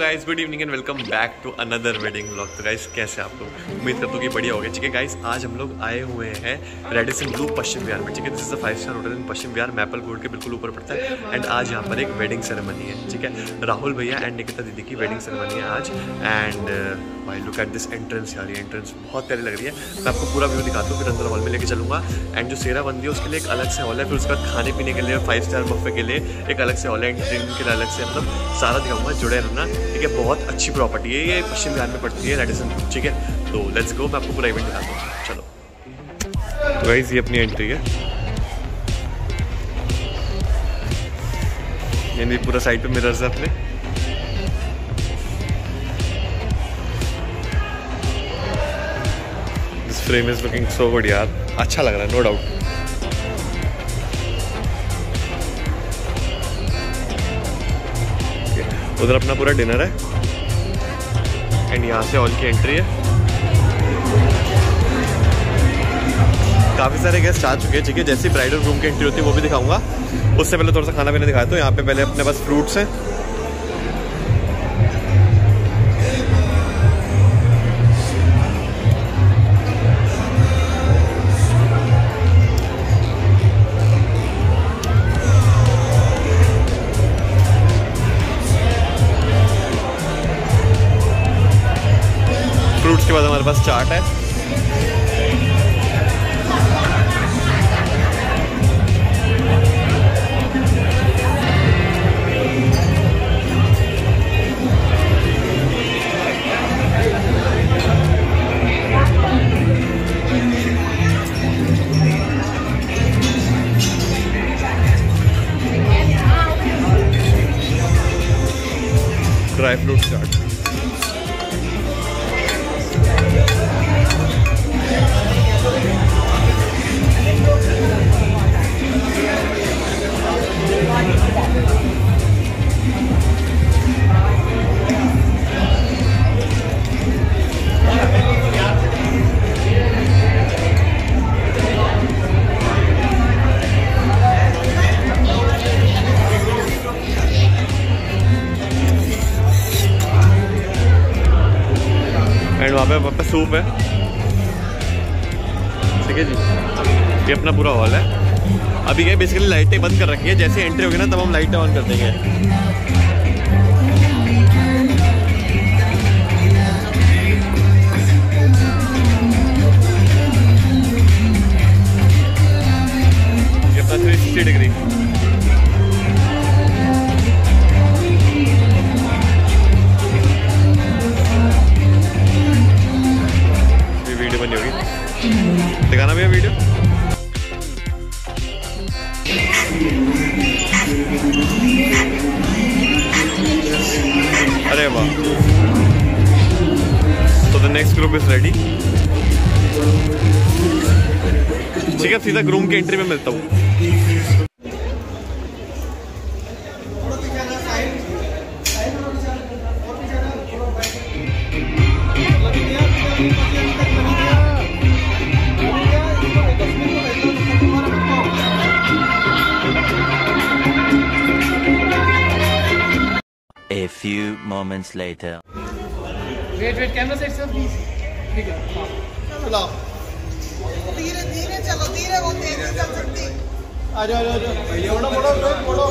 Guys, good evening and welcome back to another wedding vlog. तो guys कैसे आप लोग, उम्मीद करता हूँ कि बढ़िया हो गया। ठीक है गाइस, आज हम लोग आए हुए हैं रेडिसन ब्लू पश्चिम विहार में। ठीक है, this is a five star hotel in Paschim Vihar, maple court के बिल्कुल ऊपर पड़ता है। एंड आज यहाँ पर एक वेडिंग सेरेमनी है। ठीक है, राहुल भैया एंड निकिता दीदी की वेडिंग सेरेमनी है आज। एंड भाई लुक एट दिस एंट्रेंस यार, ये एंट्रेंस बहुत प्यारी लग रही है। मैं आपको पूरा व्यू दिखाता हूँ, फिर अंदर हॉल में लेके चलूँगा। एंड जो सेरा बंदी है उसके लिए एक अलग से हॉल है, फिर उसके बाद खाने पीने के लिए 5-स्टार बफे के लिए एक अलग से हॉल है, ड्रिंक के लिए अलग से, मतलब सारा दिखाऊंगा, जुड़े रहना। ठीक है, बहुत अच्छी प्रॉपर्टी है ये, पश्चिम विहार में पड़ती है रेडिसन। ठीक है, तो लेट्स गो, मैं आपको पूरा इवेंट दिखाता हूँ। चलो तो गाइस, ये अपनी एंट्री है। ये पूरा साइड पे मिरर्स है अपने। This frame is looking so good यार, अच्छा लग रहा है नो डाउट। उधर अपना पूरा डिनर है एंड यहाँ से हॉल की एंट्री है। काफ़ी सारे गेस्ट आ चुके हैं। ठीक है, जैसे ब्राइडल रूम की एंट्री होती है वो भी दिखाऊंगा। उससे पहले थोड़ा सा खाना पीना दिखाया। तो यहाँ पे पहले अपने पास फ्रूट्स हैं, फ्रूट्स के बाद हमारे पास चाट है। Dry fruit chaat. एंड वहाँ पे सूप है। ठीक है जी, ये अपना पूरा हॉल है। अभी क्या बेसिकली लाइटें बंद कर रखी है, जैसे एंट्री होगी ना तब हम लाइटें ऑन कर देंगे। ये अपना 360 डिग्री। बनी होगी, दिखाना भैया वीडियो। अरे वाह, तो the next group is ready. ठीक है, सीधा ग्रूम की एंट्री में मिलता हूँ। A few moments later. Wait, camera side sir, please. ठीक है, चलो। धीरे धीरे चलो, धीरे, वो तेज चल सकती। आ जाओ। फोटो।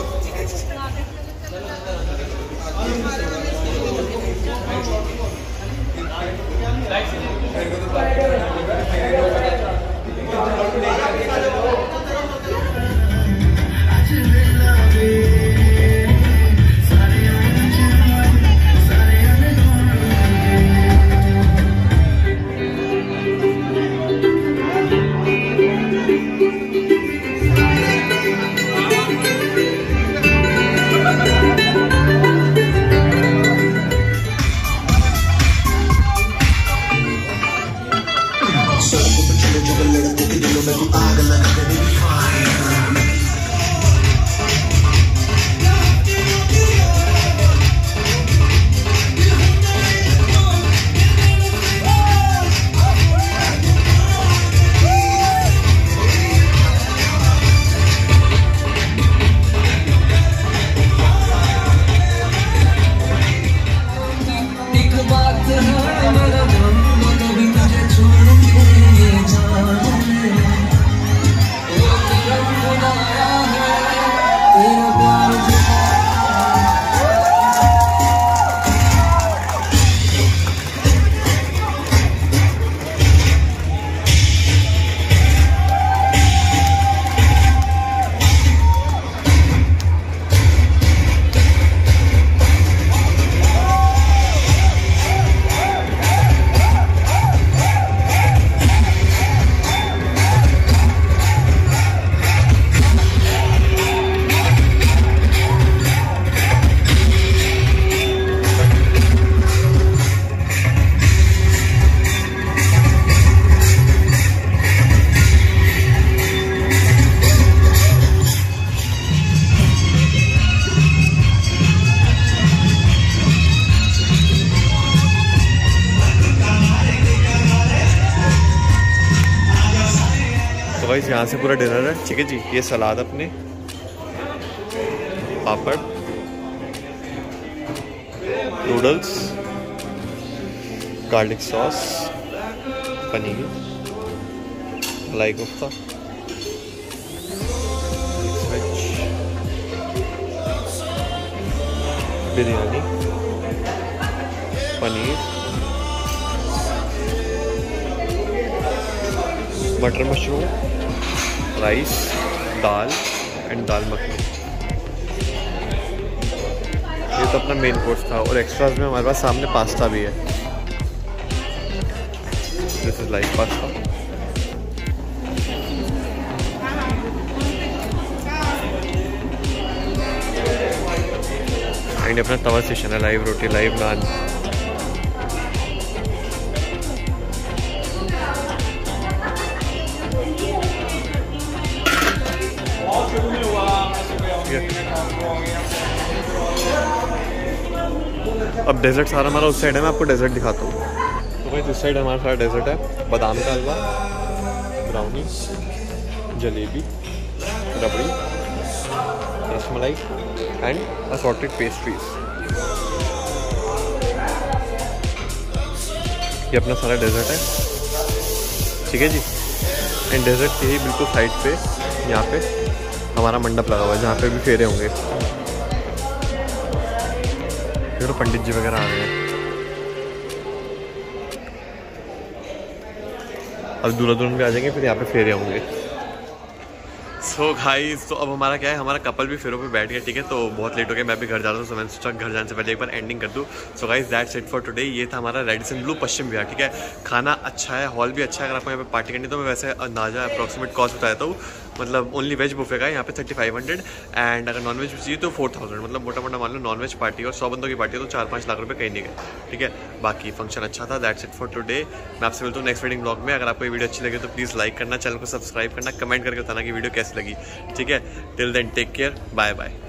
गाइस यहाँ से पूरा डिनर है, ठीक है जी। ये सलाद अपने, papad, noodles, garlic sauce, paneer, malai kofta, veg, biryani, paneer, मटर mushroom, rice, dal and dal makhani. ये तो अपना मेन कोर्स था और एक्स्ट्राज में हमारे पास सामने पास्ता भी है। This is like pasta. And अपना तवा स्टेशन है, लाइव रोटी, लाइव नान। अब डेजर्ट सारा हमारा उस साइड है, मैं आपको डेजर्ट दिखाता हूँ। तो भाई इस साइड हमारा सारा डेजर्ट है, बादाम का halwa, brownie, jalebi, rabri, rasmalai and assorted pastries. ये अपना सारा डेजर्ट है, ठीक है जी। एंड डेजर्ट के ही बिल्कुल साइड पे यहाँ पे हमारा मंडप लगा हुआ है, जहाँ पे भी फेरे होंगे। तो पंडित जी वगैरह आ रहे हैं। अब दूल्हा दुल्हन भी आ जाएंगे, फिर यहाँ पे फेरे होंगे। सो गाइस, तो अब हमारा क्या है, हमारा कपल भी फेरों पे बैठ गया, ठीक है। तो बहुत लेट हो गया, मैं भी घर जा रहा हूँ, तो मैंने सोचा घर जाने से पहले एक बार एंडिंग कर दूँ। So guys, that's it for today. ये था हमारा रेडिसन ब्लू पश्चिम विहार, ठीक है। खाना अच्छा है, हॉल भी अच्छा है। अगर आपको यहाँ पे पार्टी करनी तो मैं वैसे अंदाजा अप्रॉक्सीमेट कॉस्ट बता देता हूँ। मतलब ओनली वेज बुफे का यहाँ पे 3500 एंड अगर नॉन वेज चाहिए तो 4000। मतलब मोटा मोटा मान लो नॉन वेज पार्टी और 100 बंदों की पार्टी है तो 4-5 लाख रुपए कहीं नहीं गए, ठीक है। बाकी फंक्शन अच्छा था। That's it for today. मैं आपसे मिलता हूँ नेक्स्ट वेडिंग ब्लॉग में। अगर आपको ये वीडियो अच्छी लगे तो प्लीज़ लाइक करना, चैनल को सब्सक्राइब करना, कमेंट करके बताना कि वीडियो कैसी लगी, ठीक है। Till then take care, bye bye.